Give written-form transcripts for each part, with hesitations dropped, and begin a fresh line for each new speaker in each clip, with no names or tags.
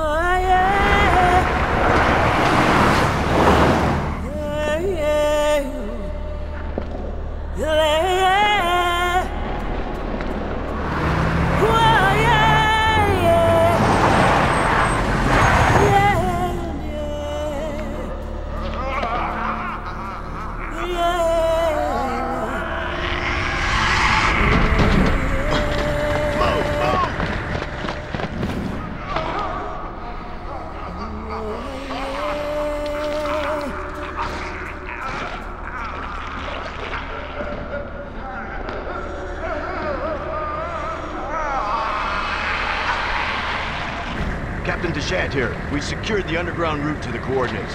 Captain Deshant here. We secured the underground route to the coordinates.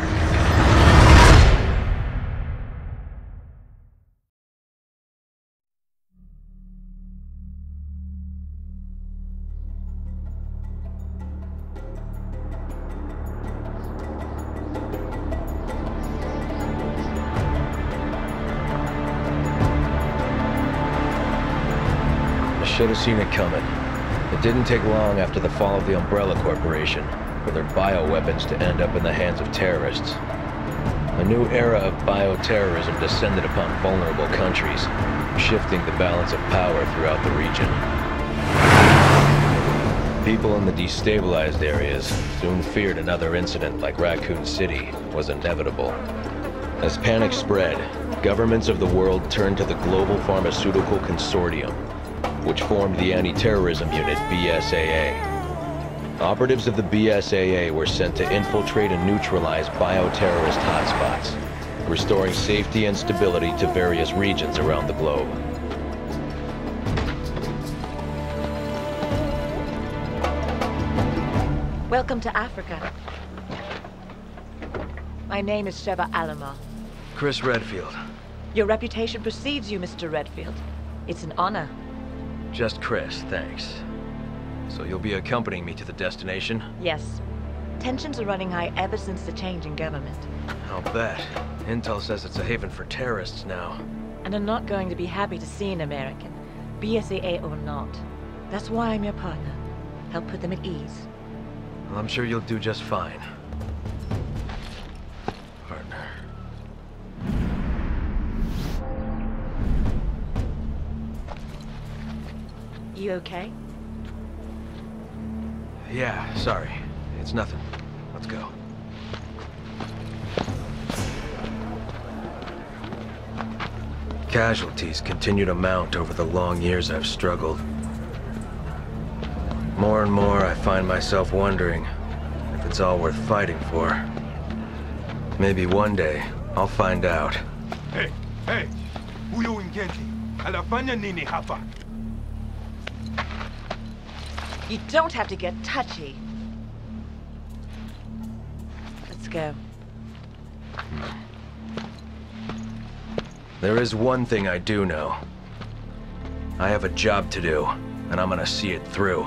I should have seen it coming. It didn't take long after the fall of the Umbrella Corporation for their bioweapons to end up in the hands of terrorists. A new era of bioterrorism descended upon vulnerable countries, shifting the balance of power throughout the region. People in the destabilized areas soon feared another incident like Raccoon City was inevitable. As panic spread, governments of the world turned to the Global Pharmaceutical Consortium, which formed the anti-terrorism unit BSAA. Operatives of the BSAA were sent to infiltrate and neutralize bioterrorist hotspots, restoring safety and stability to various regions around the globe.
Welcome to Africa. My name is Sheva Alomar.
Chris Redfield.
Your reputation precedes you, Mr. Redfield. It's an honor.
Just Chris, thanks. So you'll be accompanying me to the destination?
Yes. Tensions are running high ever since the change in government.
I'll bet. Intel says it's a haven for terrorists now.
And I'm not going to be happy to see an American, BSAA or not. That's why I'm your partner. Help put them at ease.
Well, I'm sure you'll do just fine. Partner.
You okay?
Yeah, sorry. It's nothing. Let's go. Casualties continue to mount over the long years I've struggled. More and more, I find myself wondering if it's all worth fighting for. Maybe one day, I'll find out.
Hey! Huyo ingenzi, alafanya nini hapa?
You don't have to get touchy. Let's go.
There is one thing I do know. I have a job to do, and I'm gonna see it through.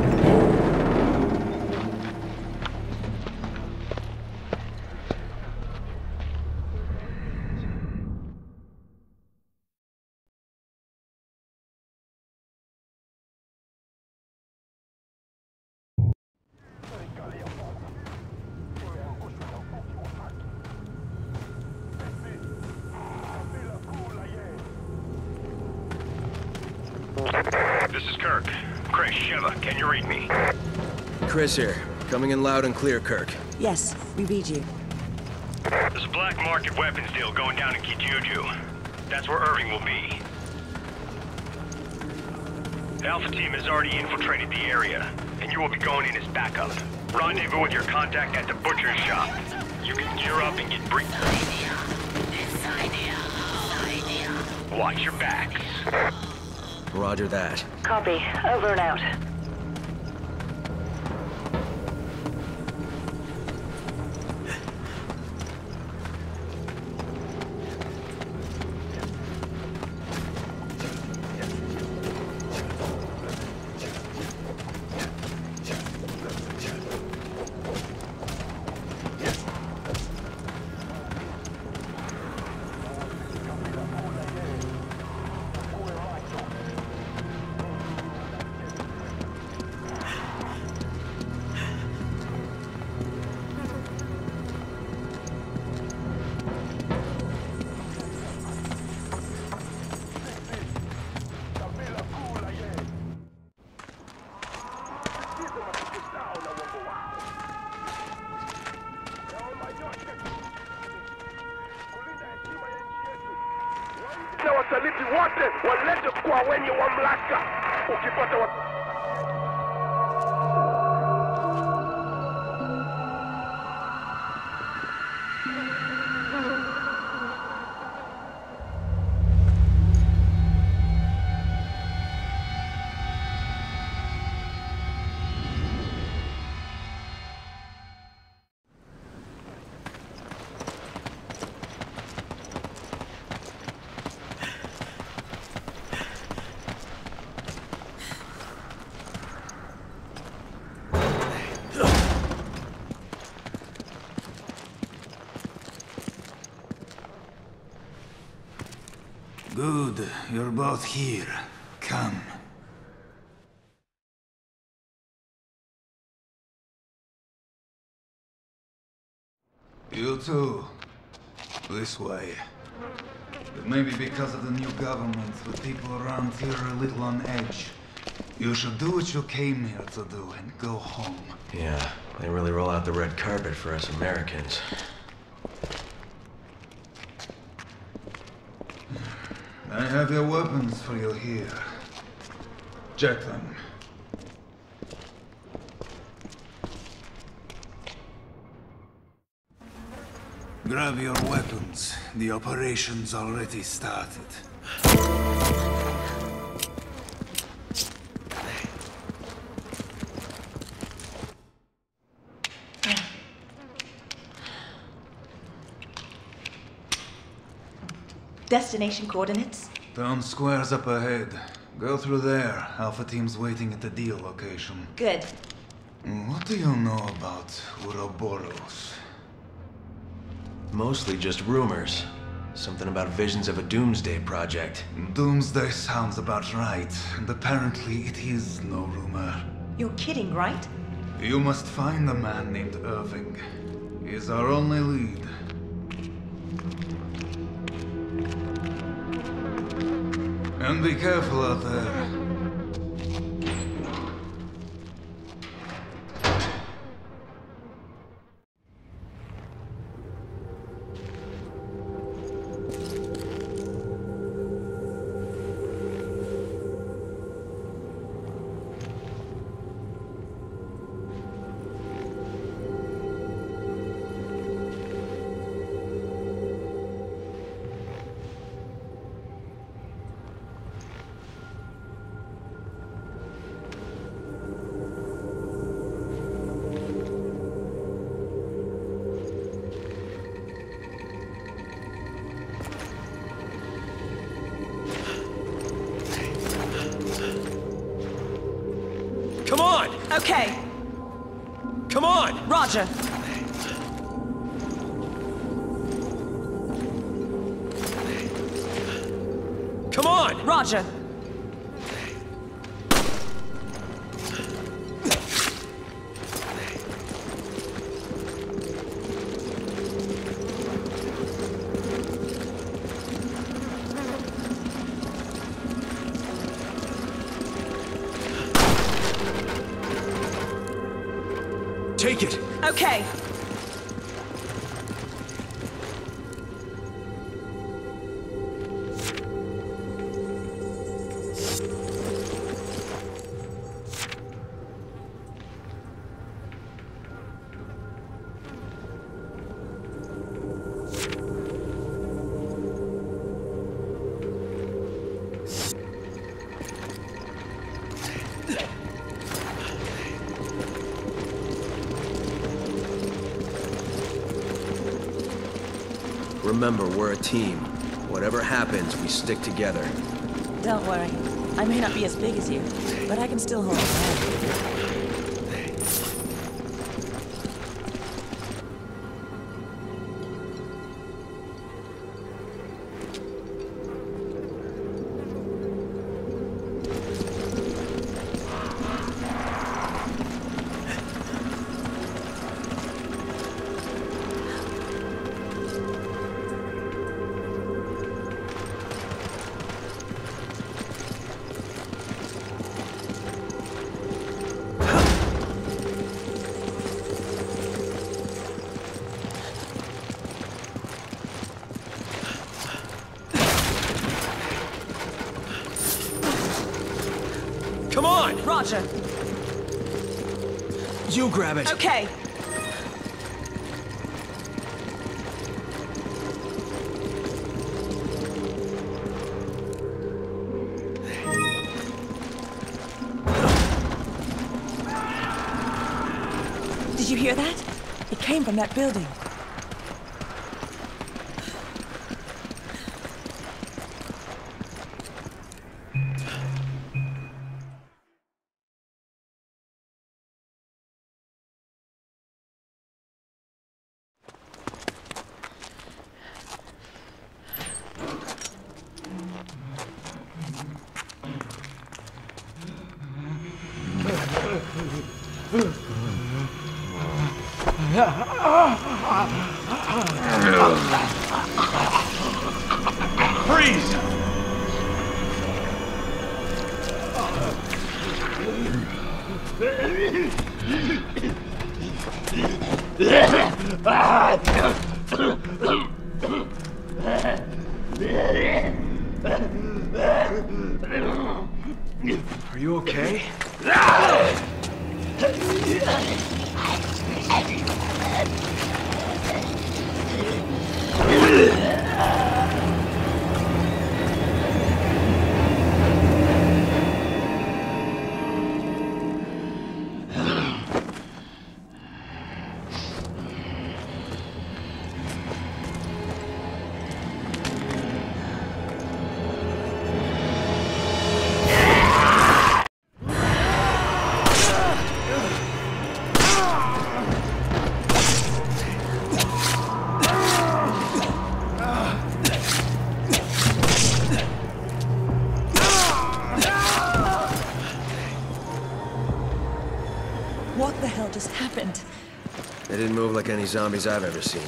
This is Kirk. Chris, Sheva, can you read me?
Chris here. Coming in loud and clear, Kirk.
Yes, we read you.
There's a black market weapons deal going down in Kijuju. That's where Irving will be. The Alpha team has already infiltrated the area, and you will be going in as backup. Rendezvous with your contact at the butcher's shop. You can gear up and get briefed. Watch your backs.
Roger that.
Copy. Over and out.
wasaliti wote walete kwa wenye mamlaka. Ukipata
Good, you're both here. Come. You too. This way. But maybe because of the new government, the people around here are a little on edge. You should do what you came here to do and go home.
Yeah, they really roll out the red carpet for us Americans.
I have your weapons for you here. Check them. Grab your weapons. The operation's already started.
Destination coordinates?
Town square's up ahead. Go through there. Alpha team's waiting at the deal location.
Good.
What do you know about Ouroboros?
Mostly just rumors. Something about visions of a doomsday project.
Doomsday sounds about right, and apparently it is no rumor.
You're kidding, right?
You must find a man named Irving. He's our only lead. And be careful out there.
Come on!
Okay.
Come on!
Roger.
Come on!
Roger.
Take it!
Okay.
Remember, we're a team. Whatever happens, we stick together.
Don't worry. I may not be as big as you, but I can still hold my own.
Roger.
You grab it.
Okay. Did you hear that? It came from that building.
Freeze!
Are you okay?
What the hell just happened?
They didn't move like any zombies I've ever seen.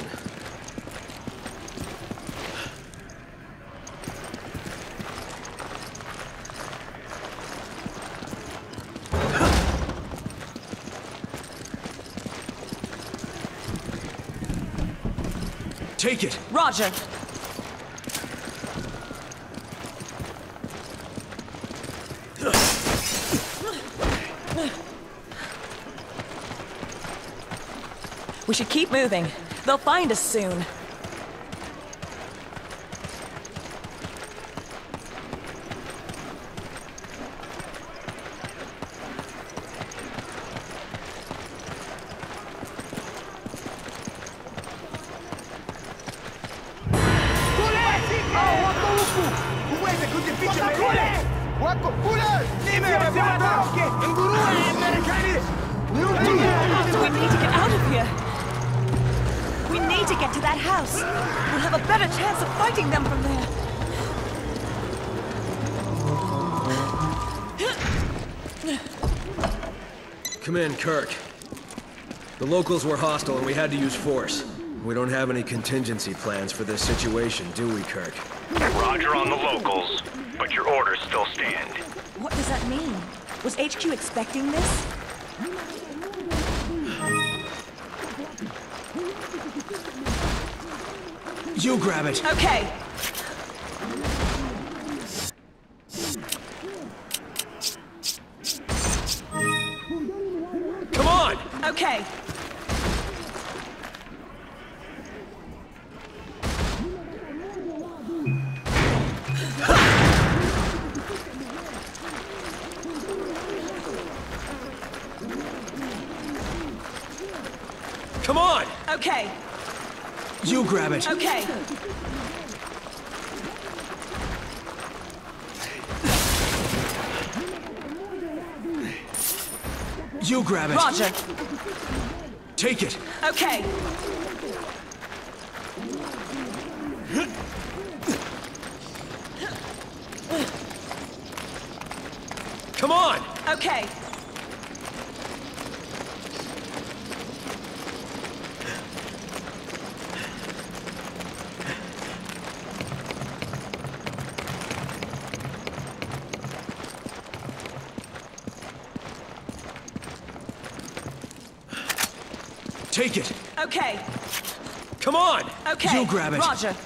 Take it!
Roger. We should keep moving. They'll find us soon. We need to get out of here. We need to get to that house. We'll have a better chance of fighting them from there.
Come in, Kirk. The locals were hostile and we had to use force. We don't have any contingency plans for this situation, do we, Kirk?
Roger on the locals, but your orders still stand.
What does that mean? Was HQ expecting this?
You grab it!
Okay.
Come on!
Okay.
Come on!
Okay.
You grab it!
Okay.
You grab it!
Roger.
Take it!
Okay.
Come on!
Okay.
Take it!
Okay.
Come on!
Okay.
You grab it!
Roger.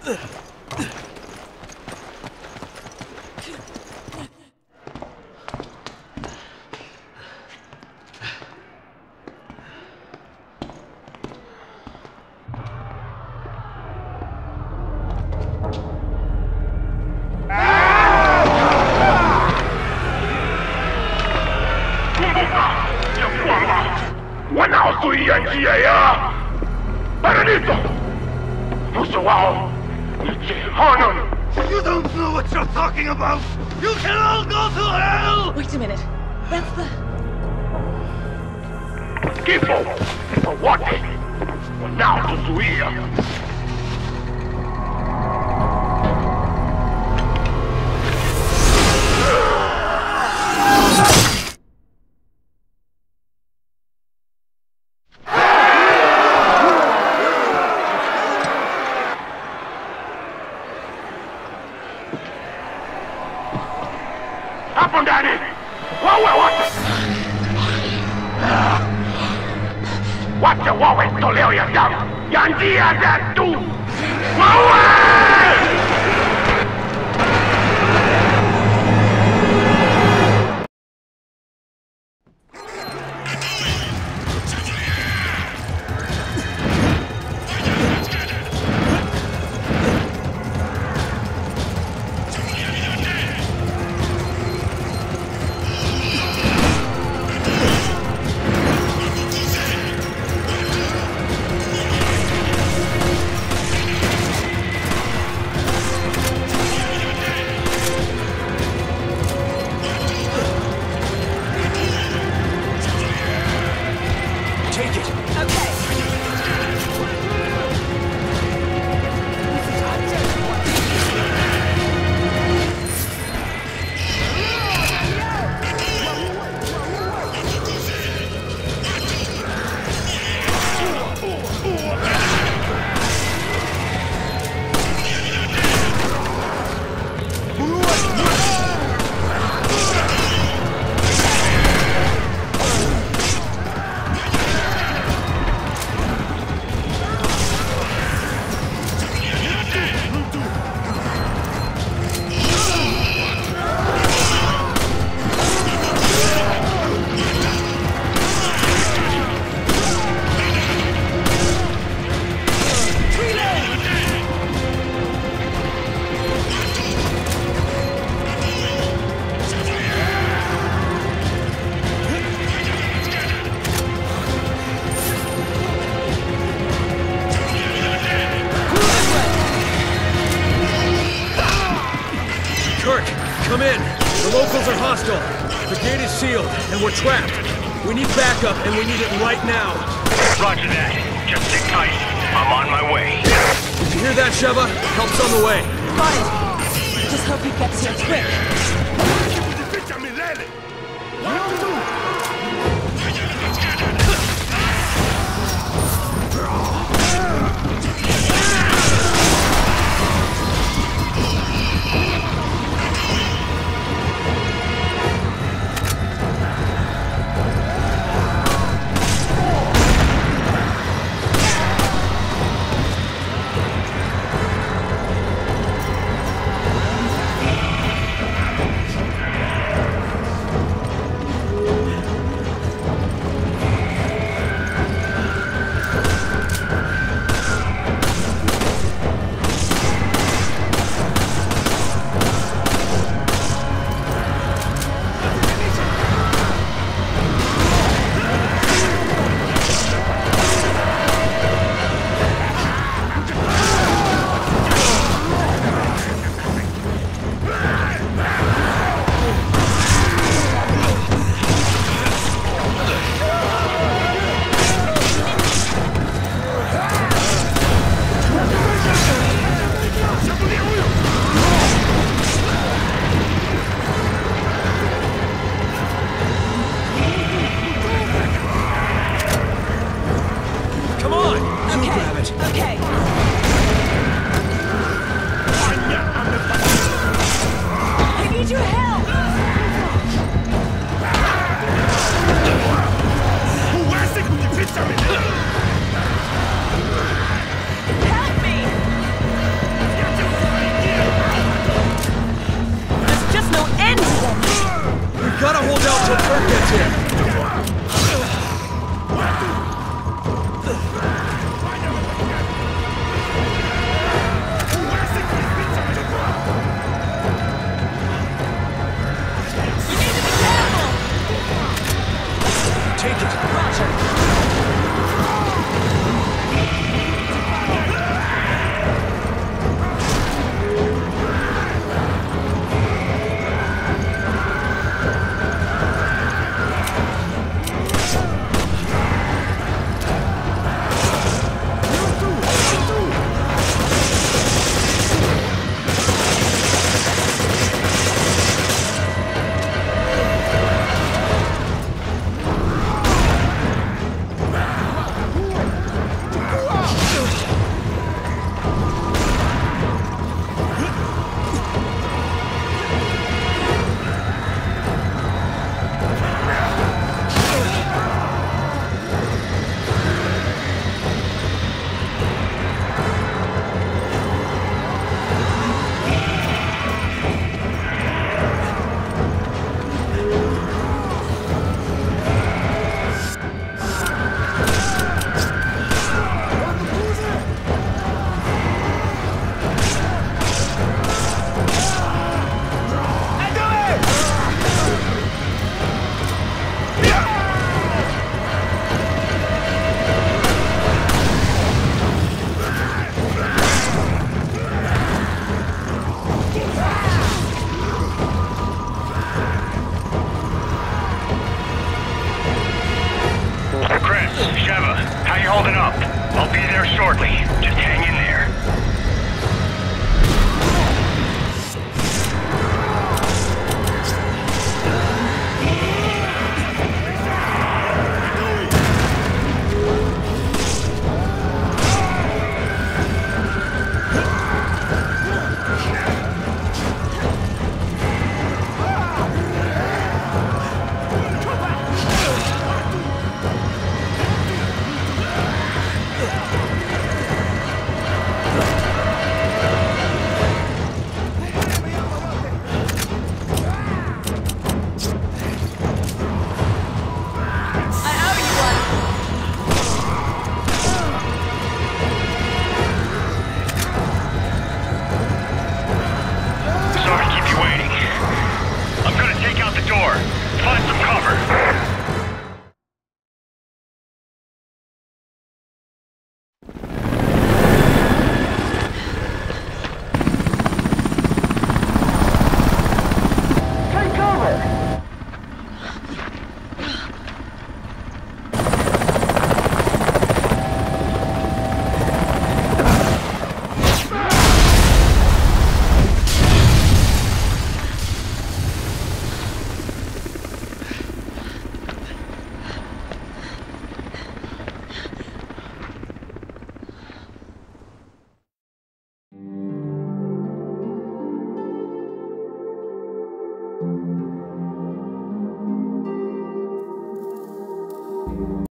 wanaozuia njia ya paradiso. Mwisho wao ni jehanamu.
You don't know what you're talking about! You can all go to hell!
Wait a minute. That's the...
Kifo kwa wote wanaotuzuia. Hapo ndani wawe wote, wacha wawe toleo ya damu ya njia zetu. Wawe!
Come in. The locals are hostile. The gate is sealed, and we're trapped. We need backup, and we need it right now.
Roger that. Just sit tight. I'm on my way.
Did you hear that, Sheva? Help's on the way.
Got it. Just hope he gets here quick.
Milele!